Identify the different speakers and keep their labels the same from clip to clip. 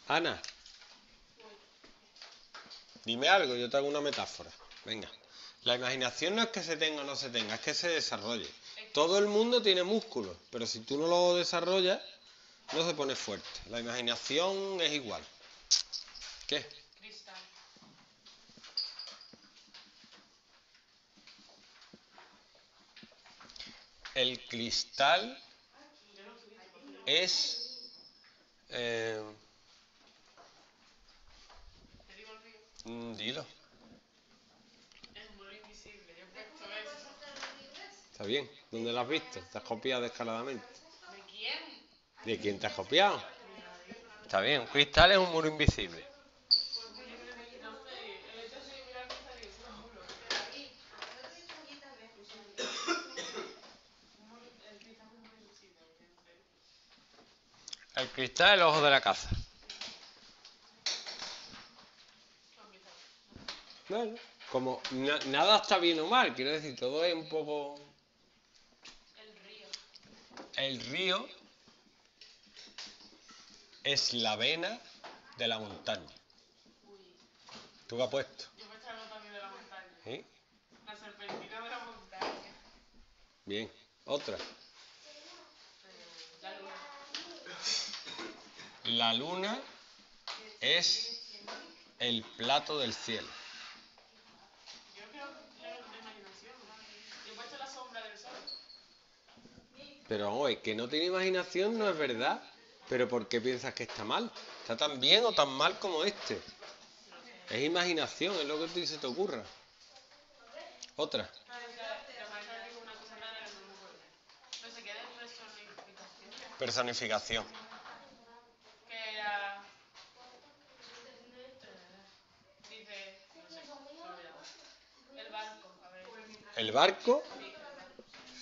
Speaker 1: Ana, dime algo, yo te hago una metáfora. Venga. La imaginación no es que se tenga o no se tenga, es que se desarrolle. Todo el mundo tiene músculos, pero si tú no lo desarrollas, no se pone fuerte. La imaginación es igual. ¿Qué?
Speaker 2: Cristal.
Speaker 1: El cristal es...
Speaker 2: ¿Te digo el río?
Speaker 1: Dilo,
Speaker 2: Es un muro invisible. Yo he puesto eso.
Speaker 1: está bien. ¿Dónde lo has visto? ¿Te has copiado descaradamente?
Speaker 2: ¿De quién?
Speaker 1: ¿De quién te has copiado?
Speaker 2: De nadie.
Speaker 1: Está bien, un cristal es un muro invisible.
Speaker 2: Pues muy libre de... No sé, el hecho de mirar que salió es un muro. El cristal es un muro invisible.
Speaker 1: El cristal es el ojo de la caza. Bueno, como nada está bien o mal, quiero decir, todo es un poco...
Speaker 2: El río.
Speaker 1: El río es la vena de la montaña.
Speaker 2: Uy.
Speaker 1: ¿Tú qué has puesto?
Speaker 2: Yo he puesto algo también de la montaña.
Speaker 1: ¿Sí?
Speaker 2: La serpentina de la montaña.
Speaker 1: Bien. Otra.
Speaker 2: La luna.
Speaker 1: La luna es el plato del cielo.
Speaker 2: Yo creo que de imaginación. Yo he puesto la sombra del sol.
Speaker 1: Pero hoy, que no tiene imaginación no es verdad. ¿Pero por qué piensas que está mal? ¿Está tan bien o tan mal como este? Es imaginación, es lo que a ti se te ocurra. Otra.
Speaker 2: Una cosa rara que no me acuerdo. No sé qué de personificación.
Speaker 1: Personificación.
Speaker 2: Que era... dice... No sé, se me ha olvidado. El barco, a ver.
Speaker 1: El barco.
Speaker 2: Sí, el barco.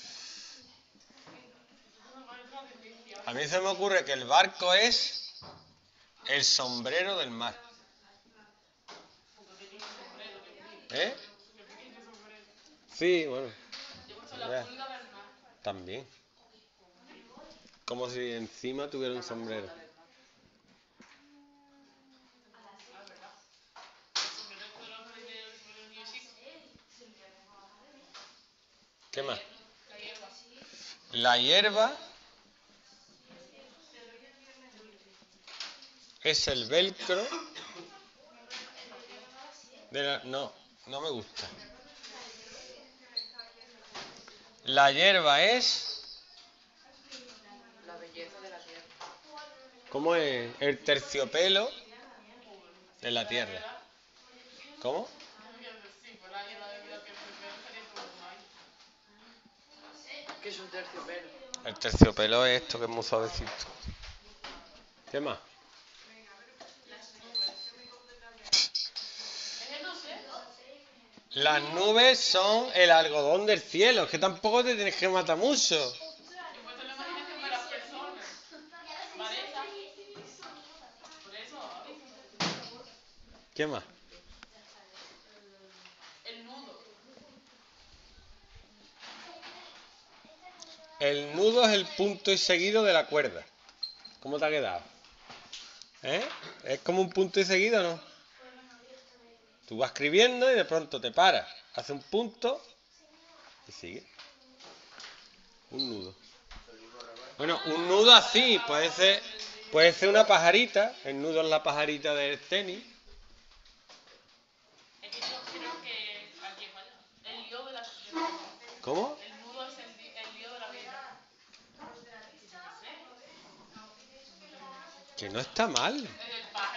Speaker 1: A mí se me ocurre que el barco es el sombrero del mar. ¿Eh? Sí, bueno.
Speaker 2: Yo he puesto la pulga del mar.
Speaker 1: También. Como si encima tuviera un sombrero.
Speaker 2: Ah, ¿verdad? El sombrero de los marineros, el sombrero de New Chico.
Speaker 1: ¿Qué más?
Speaker 2: La hierba.
Speaker 1: La hierba es el velcro de la... No, no me gusta. La hierba es...
Speaker 2: La belleza de la tierra.
Speaker 1: ¿Cómo es? El terciopelo de la tierra. ¿Cómo?
Speaker 2: Sí, pues la hierba de vida que estaría todo mal. ¿Qué es un terciopelo?
Speaker 1: El terciopelo es esto que es muy suavecito. ¿Qué más?
Speaker 2: Las nubes. Es que no sé.
Speaker 1: Las nubes son el algodón del cielo. Es que tampoco te tienes que matar mucho.
Speaker 2: Yo he puesto la imaginación de las personas. Vanessa. Por eso,
Speaker 1: ¿Qué más?
Speaker 2: el nudo.
Speaker 1: El nudo es el punto y seguido de la cuerda. ¿Cómo te ha quedado? ¿Eh? ¿Es como un punto y seguido o no? Tú vas escribiendo y de pronto te paras, hace un punto y sigue. Un nudo. Bueno, un nudo así, puede ser una pajarita. El nudo es la pajarita del tenis.
Speaker 2: Es que yo creo que aquí es allá. El lío de la...
Speaker 1: ¿Cómo?
Speaker 2: El nudo es el lío de la vida.
Speaker 1: Que no está mal.
Speaker 2: Es del pájaro.